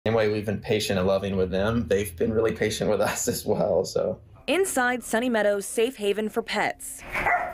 Same way we've been patient and loving with them, they've been really patient with us as well. So Inside Sunny Meadows Safe Haven for Pets,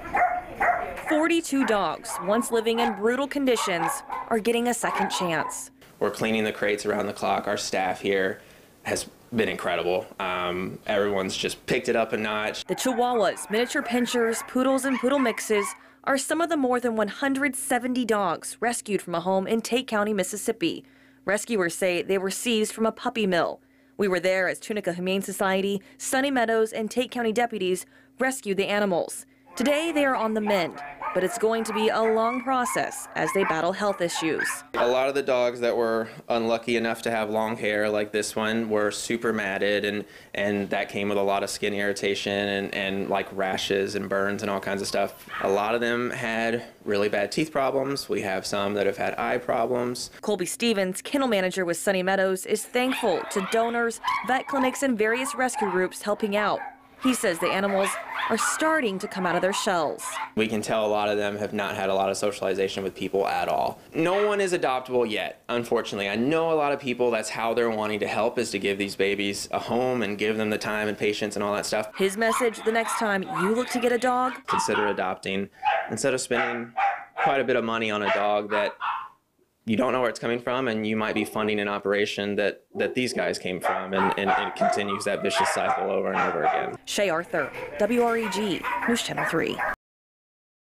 42 dogs, once living in brutal conditions, are getting a second chance. We're cleaning the crates around the clock. Our staff here has been incredible. Everyone's just picked it up a notch. The Chihuahuas, miniature pinchers, poodles, and poodle mixes are some of the more than 170 dogs rescued from a home in Tate County, Mississippi. Rescuers say they were seized from a puppy mill. We were there as Tunica Humane Society, Sunny Meadows, and Tate County deputies rescued the animals. Today they are on the mend, but it's going to be a long process as they battle health issues. A lot of the dogs that were unlucky enough to have long hair like this one were super matted, and that came with a lot of skin irritation and like rashes and burns and all kinds of stuff. A lot of them had really bad teeth problems. We have some that have had eye problems. Colby Stevens, kennel manager with Sunny Meadows, is thankful to donors, vet clinics, and various rescue groups helping out. He says the animals are starting to come out of their shells. We can tell a lot of them have not had a lot of socialization with people at all. No one is adoptable yet, unfortunately. I know a lot of people, that's how they're wanting to help, is to give these babies a home and give them the time and patience and all that stuff. His message, the next time you look to get a dog, consider adopting instead of spending quite a bit of money on a dog that you don't know where it's coming from, and you might be funding an operation that these guys came from, and it continues that vicious cycle over and over again. Shay Arthur, WREG, News Channel 3.